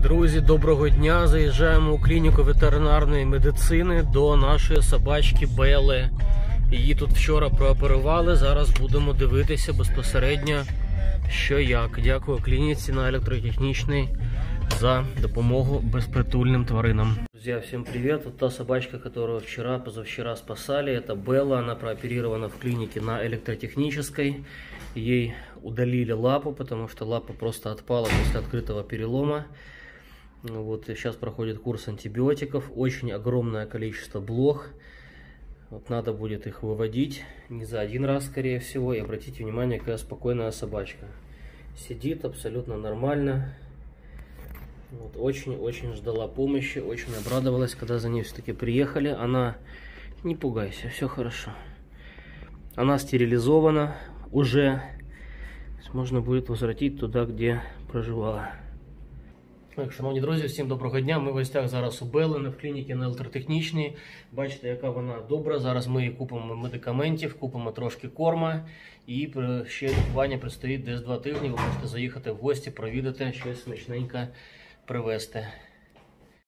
Друзі, доброго дня! Заїжджаємо у клініку ветеринарної медицини до нашої собачки Белли. Її тут вчора прооперували, зараз будемо дивитися безпосередньо, що як. Дякую клініці на електротехнічній за допомогу безпритульним тваринам. Друзья, всем привет! Вот та собачка, которую вчера, позавчера спасали, это Белла. Она прооперирована в клинике на электротехнической. Ей удалили лапу, потому что лапа просто отпала после открытого перелома. Вот, и сейчас проходит курс антибиотиков. Очень огромное количество блох. Вот, надо будет их выводить не за один раз, скорее всего. И обратите внимание, какая спокойная собачка. Сидит абсолютно нормально. Вот, очень ждала помощи, очень обрадовалась, когда за ней все-таки приехали. Она, не пугайся, все хорошо. Она стерилизована уже. Можно будет возвратить туда, где проживала. Так, шановні друзі, всім доброго дня. Ми в гостях зараз у Белли в клініці на електротехнічній. Бачите, яка вона добра. Зараз ми їй купимо медикаментів, купимо трошки корма. І ще лікування предстоїть десь 2 тижні. Ви можете заїхати в гості, провідати, щось смачненьке привезти.